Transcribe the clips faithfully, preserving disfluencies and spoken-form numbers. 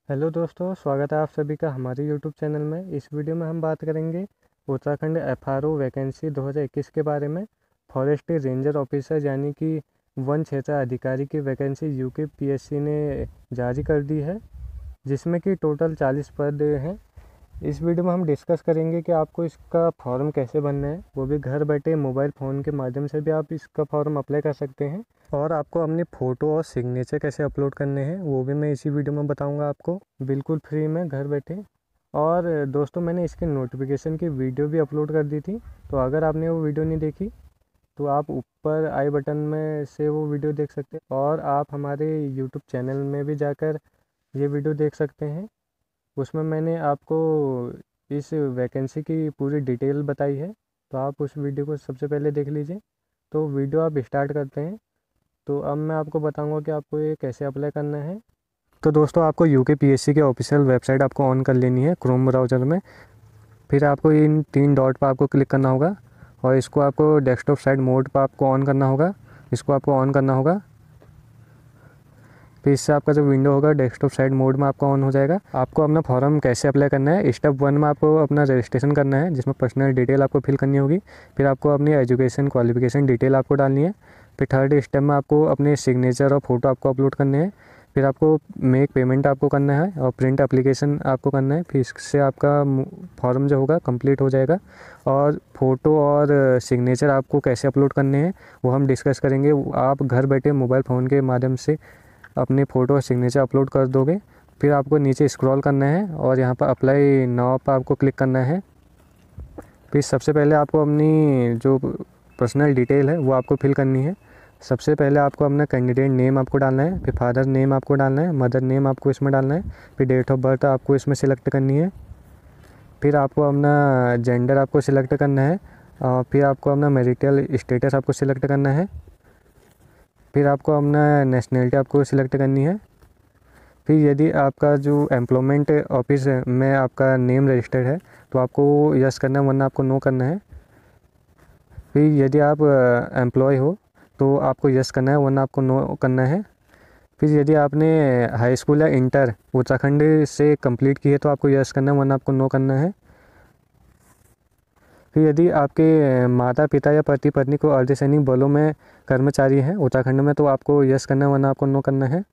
Hello दोस्तों, स्वागत है आप सभी का हमारे यूट्यूब चैनल में। इस वीडियो में हम बात करेंगे उत्तराखंड एफआरओ वैकेंसी दो हज़ार इक्कीस के बारे में। फॉरेस्ट रेंजर ऑफिसर यानी कि वन क्षेत्र अधिकारी की वैकेंसी यूके पीएससी ने जारी कर दी है, जिसमें कि टोटल चालीस पद हैं। इस वीडियो में हम डिस्कस करेंगे कि आपको इसका फॉर्म कैसे भरना है, वो भी घर बैठे मोबाइल फ़ोन के माध्यम से भी आप इसका फॉर्म अप्लाई कर सकते हैं। और आपको अपनी फ़ोटो और सिग्नेचर कैसे अपलोड करने हैं वो भी मैं इसी वीडियो में बताऊंगा आपको, बिल्कुल फ्री में घर बैठे। और दोस्तों, मैंने इसके नोटिफिकेशन की वीडियो भी अपलोड कर दी थी, तो अगर आपने वो वीडियो नहीं देखी तो आप ऊपर आई बटन में से वो वीडियो देख सकते हैं, और आप हमारे यूट्यूब चैनल में भी जाकर ये वीडियो देख सकते हैं। उसमें मैंने आपको इस वैकेंसी की पूरी डिटेल बताई है, तो आप उस वीडियो को सबसे पहले देख लीजिए। तो वीडियो आप स्टार्ट करते हैं। तो अब मैं आपको बताऊंगा कि आपको ये कैसे अप्लाई करना है। तो दोस्तों, आपको यूके पीएससी के ऑफिशियल वेबसाइट आपको ऑन कर लेनी है क्रोम ब्राउज़र में। फिर आपको इन तीन डॉट पर आपको क्लिक करना होगा और इसको आपको डेस्कटॉप साइड मोड पर आपको ऑन करना होगा। इसको आपको ऑन करना होगा। फिर इससे आपका जो विंडो होगा डेस्कटॉप साइड मोड में आपका ऑन हो जाएगा। आपको अपना फॉर्म कैसे अप्लाई करना है, स्टेप वन में आपको अपना रजिस्ट्रेशन करना है, जिसमें पर्सनल डिटेल आपको फिल करनी होगी। फिर आपको अपनी एजुकेशन क्वालिफिकेशन डिटेल आपको डालनी है। फिर थर्ड स्टेप में आपको अपने सिग्नेचर और फोटो आपको अपलोड करने हैं। फिर आपको मेक पेमेंट आपको करना है और प्रिंट एप्लीकेशन आपको करना है। फिर इससे आपका फॉर्म जो होगा कंप्लीट हो जाएगा। और फ़ोटो और सिग्नेचर आपको कैसे अपलोड करने हैं वो हम डिस्कस करेंगे। आप घर बैठे मोबाइल फ़ोन के माध्यम से अपनी फ़ोटो और सिग्नेचर अपलोड कर दोगे। फिर आपको नीचे स्क्रॉल करना है और यहाँ पर अप्लाई नाउ पर आपको क्लिक करना है। फिर सबसे पहले आपको अपनी जो पर्सनल डिटेल है वो आपको फिल करनी है। सबसे पहले आपको अपना कैंडिडेट नेम आपको डालना है, फिर फादर नेम आपको डालना है, मदर नेम आपको इसमें डालना है, फिर डेट ऑफ बर्थ आपको इसमें सिलेक्ट करनी है। फिर आपको अपना जेंडर आपको सिलेक्ट करना है और फिर आपको अपना मैरिटल स्टेटस आपको सिलेक्ट करना है। फिर आपको अपना नेशनलिटी आपको सिलेक्ट करनी है। फिर यदि आपका जो एम्प्लॉयमेंट ऑफिस में आपका नेम रजिस्टर्ड है तो आपको यस करना है, वरना आपको नो करना है। फिर यदि आप एम्प्लॉय हो तो आपको यस करना है, वरना आपको नो करना है। फिर यदि आपने हाई स्कूल या इंटर उत्तराखंड से कंप्लीट की है तो आपको यस करना है, वरना आपको नो करना है। फिर यदि आपके माता पिता या पति पत्नी को अर्धसैनिक बलों में कर्मचारी हैं उत्तराखंड में तो आपको यस करना है, वरना आपको नो करना है।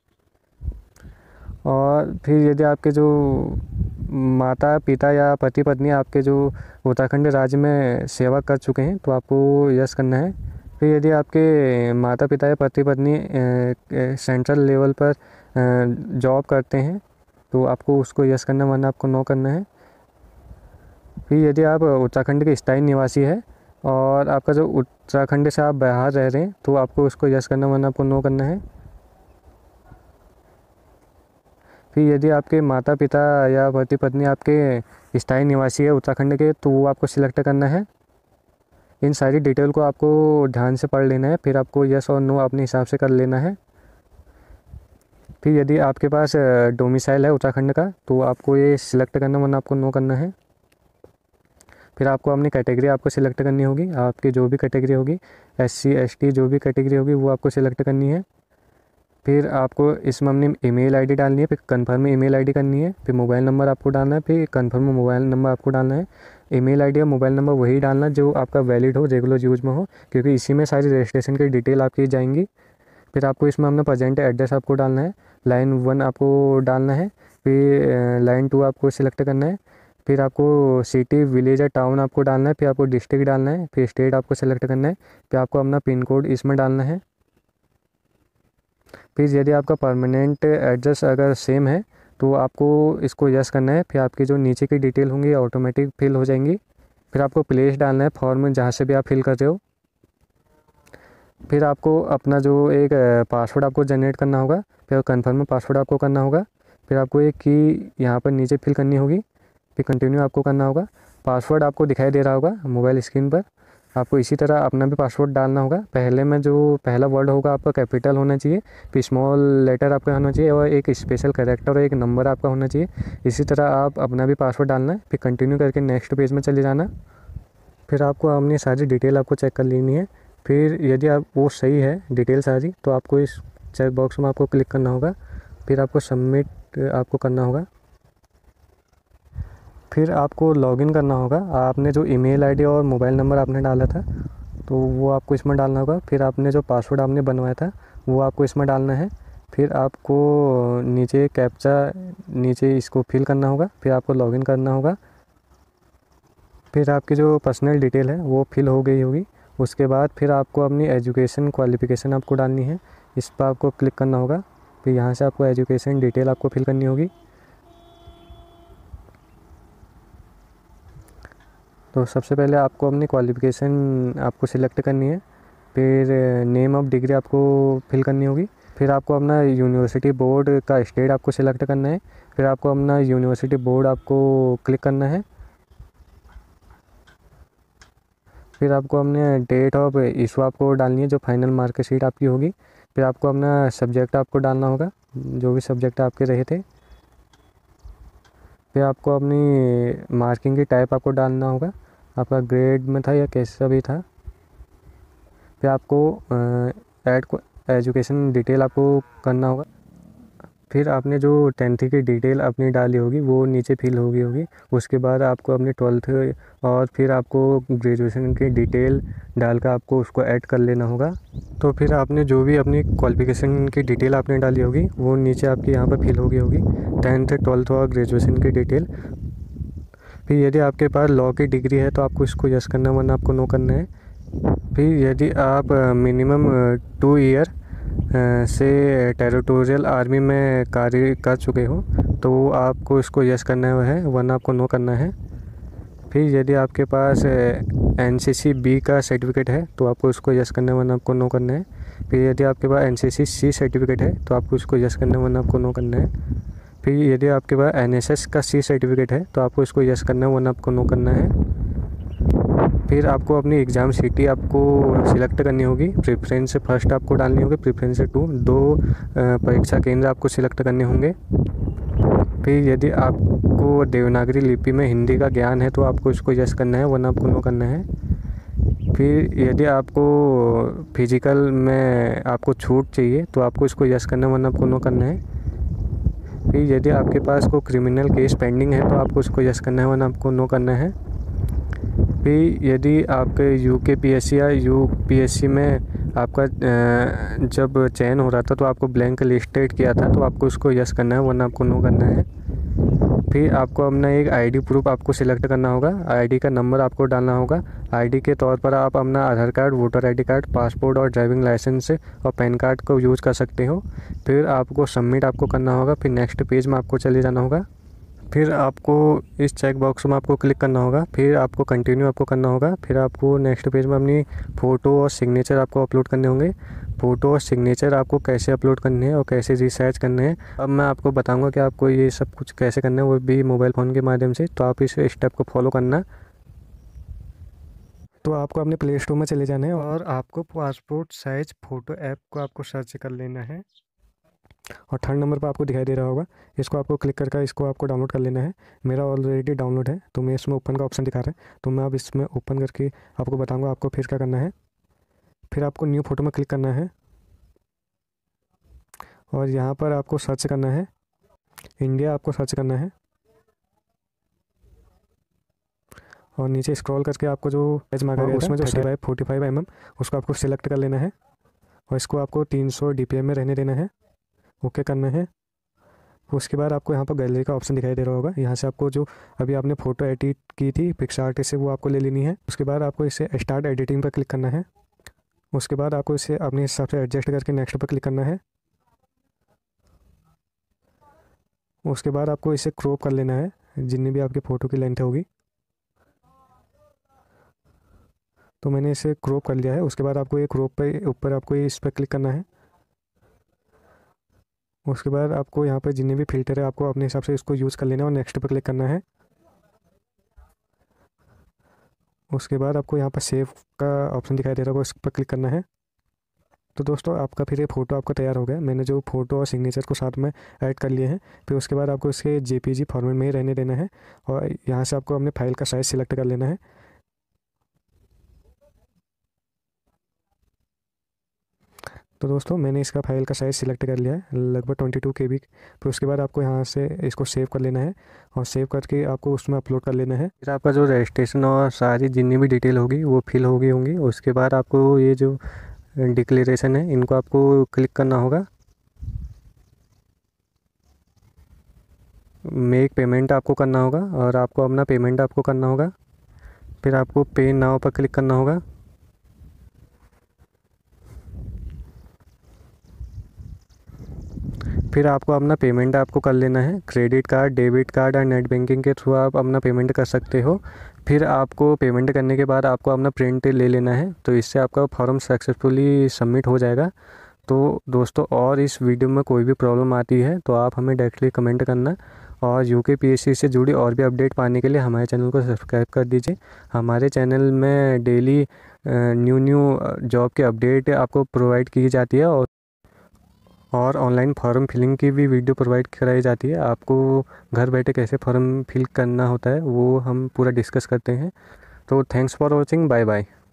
और फिर यदि आपके जो माता पिता या पति पत्नी आपके जो उत्तराखंड राज्य में सेवा कर चुके हैं तो आपको यस करना है। फिर यदि आपके माता पिता या पति पत्नी सेंट्रल लेवल पर जॉब करते हैं तो आपको उसको यस करना है, वरना आपको नो करना है। फिर यदि आप उत्तराखंड के स्थायी निवासी है और आपका जो उत्तराखंड से आप बाहर रह रहे हैं तो आपको उसको यस करना है, वरना आपको नो करना है। फिर यदि आपके माता पिता या पति पत्नी आपके स्थायी निवासी है उत्तराखंड के तो वो आपको सिलेक्ट करना है। इन सारी डिटेल को आपको ध्यान से पढ़ लेना है, फिर आपको यस और नो अपने हिसाब से कर लेना है। फिर यदि आपके पास डोमिसाइल है उत्तराखंड का तो आपको ये सिलेक्ट करना, वरना आपको नो करना है। फिर आपको अपनी कैटेगरी आपको सिलेक्ट करनी होगी। आपकी जो भी कैटेगरी होगी, एस सी एस टी जो भी कैटेगरी होगी वो आपको सिलेक्ट करनी है। फिर आपको इसमें अपनी ईमेल आईडी डालनी है, फिर कंफर्म ईमेल आईडी करनी है, फिर मोबाइल नंबर आपको डालना है, फिर कंफर्म मोबाइल नंबर आपको डालना है। ईमेल आईडी और मोबाइल नंबर वही डालना जो आपका वैलिड हो, रेगुलर यूज में हो, क्योंकि इसी में सारी रजिस्ट्रेशन की डिटेल आपकी जाएंगी। फिर आपको इसमें अपना प्रेजेंट एड्रेस आपको डालना है, लाइन वन आपको डालना है, फिर लाइन टू आपको सिलेक्ट करना है। फिर आपको सिटी विलेज या टाउन आपको डालना है, फिर आपको डिस्ट्रिक्ट डालना है, फिर स्टेट आपको सेलेक्ट करना है, फिर आपको अपना पिन कोड इसमें डालना है। फिर यदि आपका परमानेंट एड्रेस अगर सेम है तो आपको इसको यस करना है। फिर आपकी जो नीचे की डिटेल होंगी ऑटोमेटिक फिल हो जाएंगी। फिर आपको प्लेस डालना है फॉर्म जहाँ से भी आप फिल कर रहे हो। फिर आपको अपना जो एक पासवर्ड आपको जनरेट करना होगा, फिर कन्फर्म पासवर्ड आपको करना होगा। फिर आपको एक की यहाँ पर नीचे फिल करनी होगी, फिर कंटिन्यू आपको करना होगा। पासवर्ड आपको दिखाई दे रहा होगा मोबाइल स्क्रीन पर। आपको इसी तरह अपना भी पासवर्ड डालना होगा। पहले में जो पहला वर्ड होगा आपका कैपिटल होना चाहिए, फिर स्मॉल लेटर आपका होना चाहिए और एक स्पेशल कैरेक्टर और एक नंबर आपका होना चाहिए। इसी तरह आप अपना भी पासवर्ड डालना है, फिर कंटिन्यू करके नेक्स्ट पेज में चले जाना। फिर आपको अपनी सारी डिटेल आपको चेक कर लेनी है। फिर यदि आप वो सही है डिटेल सारी तो आपको इस चेक बॉक्स में आपको क्लिक करना होगा। फिर आपको सबमिट सिलेक्ट आपको करना होगा। फिर आपको लॉगिन करना होगा। आपने जो ईमेल आईडी और मोबाइल नंबर आपने डाला था तो वो आपको इसमें डालना होगा। फिर आपने जो पासवर्ड आपने बनवाया था वो आपको इसमें डालना है। फिर आपको नीचे कैप्चा नीचे इसको फिल करना होगा। फिर आपको लॉगिन करना होगा। फिर आपकी जो पर्सनल डिटेल है वो फिल हो गई होगी। उसके बाद फिर आपको अपनी एजुकेशन क्वालिफ़िकेशन आपको डालनी है। इस पर आपको क्लिक करना होगा। फिर यहाँ से आपको एजुकेशन डिटेल आपको फिल करनी होगी। तो सबसे पहले आपको अपनी क्वालिफ़िकेशन आपको सिलेक्ट करनी है। फिर नेम ऑफ डिग्री आपको फिल करनी होगी। फिर आपको अपना यूनिवर्सिटी बोर्ड का स्टेट आपको सिलेक्ट करना है। फिर आपको अपना यूनिवर्सिटी बोर्ड आपको क्लिक करना है। फिर आपको अपने डेट ऑफ इशू आपको डालनी है, जो फाइनल मार्कशीट आपकी होगी। फिर आपको अपना सब्जेक्ट आपको डालना होगा, जो भी सब्जेक्ट आपके रहे थे। फिर आपको अपनी मार्किंग की टाइप आपको डालना होगा, आपका ग्रेड में था या कैसा भी था। फिर आपको ऐड एजुकेशन डिटेल आपको करना होगा। फिर आपने जो टेंथ की डिटेल अपनी डाली होगी वो नीचे फिल होगी होगी उसके बाद आपको अपनी ट्वेल्थ और फिर आपको ग्रेजुएशन की डिटेल डालकर आपको उसको ऐड कर लेना होगा। तो फिर आपने जो भी अपनी क्वालिफ़िकेशन की डिटेल आपने डाली होगी वो नीचे आपकी यहाँ पर फिल होगी होगी टेंथ ट्वेल्थ और ग्रेजुएशन की डिटेल। फिर यदि आपके पास लॉ की डिग्री है तो आपको इसको यस करना है, वरना आपको नो करना है। फिर यदि आप मिनिमम टू ईयर से टेरिटोरियल आर्मी में कार्य कर चुके हो तो आपको इसको यस करना है, वरना आपको नो करना है। फिर यदि आपके पास एन सी सी बी का सर्टिफिकेट है तो आपको इसको यस करना है, वरना आपको नो करना है। फिर यदि आपके पास एन सी सी सी सर्टिफिकेट है तो आपको इसको यस करना है, वरना आपको नो करना है। फिर यदि आपके पास एन एस एस का सी सर्टिफिकेट है तो आपको इसको यस करना है, वरना आपको नो करना है। फिर आपको अपनी एग्ज़ाम सिटी आपको सिलेक्ट करनी होगी। प्रेफरेंस से फर्स्ट आपको डालनी होगी, प्रेफरेंस से टू, दो परीक्षा केंद्र आपको सिलेक्ट करने होंगे। फिर यदि आपको देवनागरी लिपि में हिंदी का ज्ञान है तो आपको इसको यस करना है, वरना आपको नो करना है। फिर यदि आपको फिजिकल में आपको छूट चाहिए तो आपको इसको यस करना है, वरना आपको नो करना है। फिर यदि आपके पास कोई क्रिमिनल केस पेंडिंग है तो आपको इसको यस करना है, वरना आपको नो करना है। फिर यदि आपके यू के पी एस सी या यू पी एस सी में आपका जब चयन हो रहा था तो आपको ब्लैंक लिस्टेड किया था तो आपको इसको यस करना है, वरना आपको नो करना है। फिर आपको अपना एक आईडी प्रूफ आपको सिलेक्ट करना होगा। आईडी का नंबर आपको डालना होगा। आईडी के तौर पर आप अपना Aadhaar card, voter ID card, passport और ड्राइविंग लाइसेंस और पैन कार्ड को यूज़ कर सकते हो। फिर आपको सबमिट आपको करना होगा। फिर नेक्स्ट पेज में आपको चले जाना होगा। फिर आपको इस चेक बॉक्स में आपको क्लिक करना होगा। फिर आपको कंटिन्यू आपको करना होगा। फिर आपको नेक्स्ट पेज में अपनी फ़ोटो और सिग्नेचर आपको अपलोड करने होंगे। फ़ोटो और सिग्नेचर आपको कैसे अपलोड करने हैं और कैसे रिसर्च करने हैं अब मैं आपको बताऊंगा कि आपको ये सब कुछ कैसे करना है, वो भी मोबाइल फ़ोन के माध्यम से। तो आप इस स्टेप को फॉलो करना। तो आपको अपने प्ले स्टोर में चले जाना है और आपको पासपोर्ट साइज़ फ़ोटो ऐप को आपको सर्च कर लेना है और थर्ड नंबर पर आपको दिखाई दे रहा होगा, इसको आपको क्लिक करके इसको आपको डाउनलोड कर लेना है। मेरा ऑलरेडी डाउनलोड है तो मैं इसमें ओपन का ऑप्शन दिखा रहा है, तो मैं अब इसमें ओपन करके आपको बताऊंगा आपको फिर क्या करना है। फिर आपको न्यू फ़ोटो में क्लिक करना है और यहाँ पर आपको सर्च करना है इंडिया, आपको सर्च करना है और नीचे स्क्रॉल करके आपको जो साइज मांगा गया उसमें जो thirty five forty five M M उसको आपको सिलेक्ट कर लेना है और इसको आपको तीन सौ डी पी एम में रहने देना है। ओके करना है। उसके बाद आपको यहाँ पर गैलरी का ऑप्शन दिखाई दे रहा होगा, यहाँ से आपको जो अभी आपने फ़ोटो एडिट की थी पिक्सआर्ट से वो आपको ले लेनी है। उसके बाद आपको इसे स्टार्ट एडिटिंग पर क्लिक करना है। उसके बाद आपको इसे अपने हिसाब से एडजस्ट करके नेक्स्ट पर क्लिक करना है। उसके बाद आपको इसे क्रॉप कर लेना है जितनी भी आपकी फ़ोटो की लेंथ होगी। तो मैंने इसे क्रॉप कर लिया है। उसके बाद आपको ये क्रॉप पे ऊपर आपको इस पर क्लिक करना है। उसके बाद आपको यहाँ पर जितने भी फिल्टर है आपको अपने हिसाब से इसको यूज़ कर लेना है और नेक्स्ट पर क्लिक करना है। उसके बाद आपको यहाँ पर सेव का ऑप्शन दिखाई दे रहा होगा, उस पर क्लिक करना है। तो दोस्तों आपका फिर ये फ़ोटो आपका तैयार हो गया। मैंने जो फ़ोटो और सिग्नेचर को साथ में ऐड कर लिए हैं। फिर उसके बाद आपको इसके जेपीजी फॉर्मेट में ही रहने देना है और यहाँ से आपको अपने फाइल का साइज़ सिलेक्ट कर लेना है। तो दोस्तों मैंने इसका फाइल का साइज़ सिलेक्ट कर लिया है, लगभग ट्वेंटी टू के बी। फिर उसके बाद आपको यहाँ से इसको सेव कर लेना है और सेव करके आपको उसमें अपलोड कर लेना है। फिर आपका जो रजिस्ट्रेशन और सारी जितनी भी डिटेल होगी वो फिल हो गई होंगी। उसके बाद आपको ये जो डिक्लेरेशन है इनको आपको क्लिक करना होगा। मेक पेमेंट आपको करना होगा और आपको अपना पेमेंट आपको करना होगा। फिर आपको पे नाउ पर क्लिक करना होगा। फिर आपको अपना पेमेंट आपको कर लेना है। क्रेडिट कार्ड, डेबिट कार्ड और नेट बैंकिंग के थ्रू आप अपना पेमेंट कर सकते हो। फिर आपको पेमेंट करने के बाद आपको अपना प्रिंट ले लेना है, तो इससे आपका फॉर्म सक्सेसफुली सबमिट हो जाएगा। तो दोस्तों, और इस वीडियो में कोई भी प्रॉब्लम आती है तो आप हमें डायरेक्टली कमेंट करना। और यूके पीएससी से जुड़ी और भी अपडेट पाने के लिए हमारे चैनल को सब्सक्राइब कर दीजिए। हमारे चैनल में डेली न्यू न्यू जॉब के अपडेट आपको प्रोवाइड की जाती है और और ऑनलाइन फॉर्म फिलिंग की भी वीडियो प्रोवाइड कराई जाती है। आपको घर बैठे कैसे फॉर्म फिल करना होता है वो हम पूरा डिस्कस करते हैं। तो thanks for watching, bye bye.